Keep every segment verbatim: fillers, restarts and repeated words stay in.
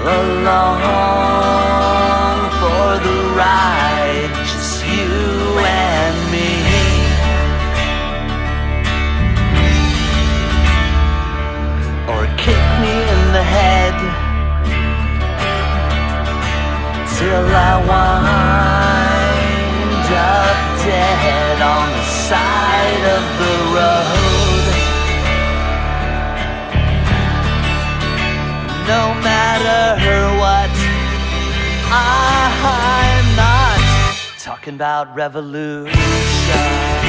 along for the ride, just you and me. Or kick me in the head till I wind up dead on the side of the road. No matter what, I'm not talking about revolution.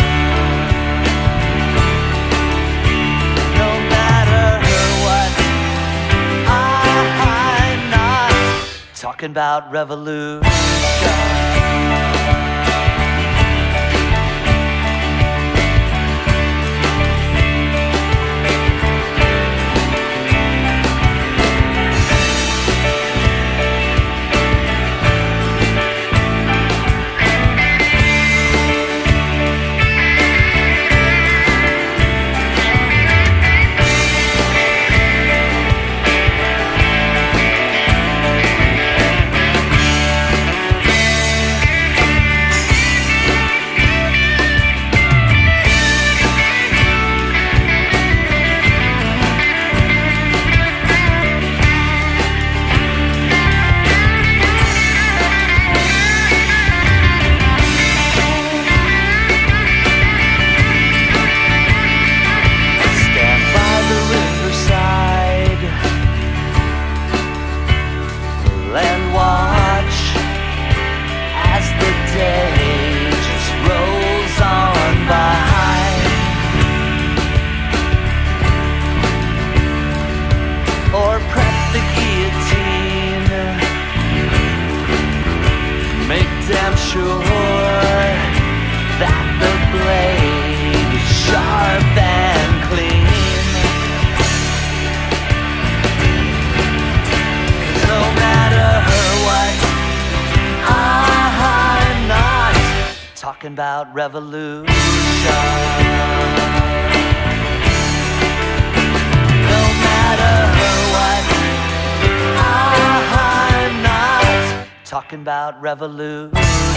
No matter what, I'm not talking about revolution. About revolution. No matter what, I'm not talking about revolution.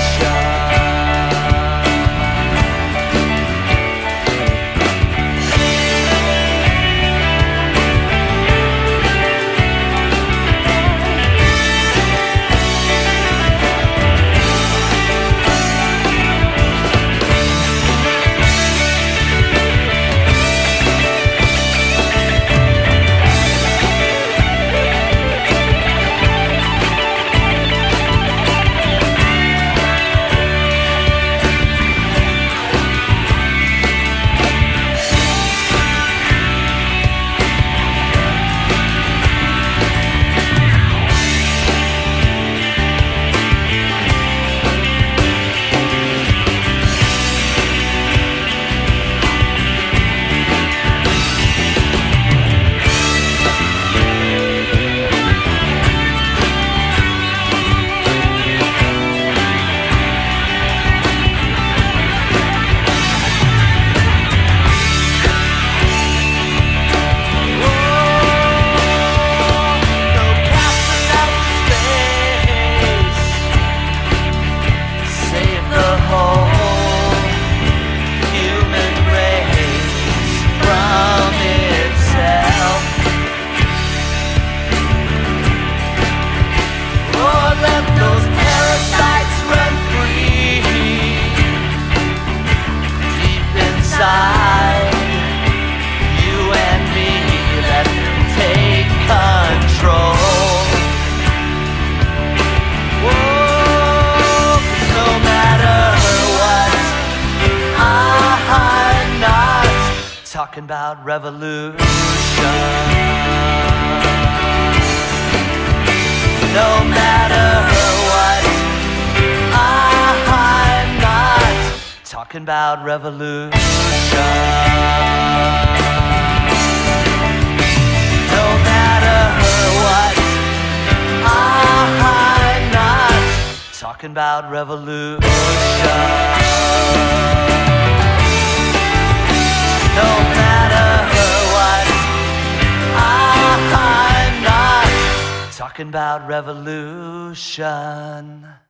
Talking about revolution. No matter what, I'm not talking about revolution. No matter what, I'm not talking about revolution. No matter what, I'm not talking about revolution.